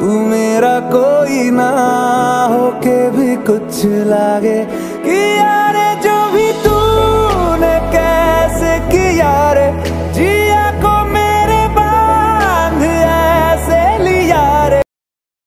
तू मेरा कोई ना होके भी कुछ लागे कि यार जो भी तू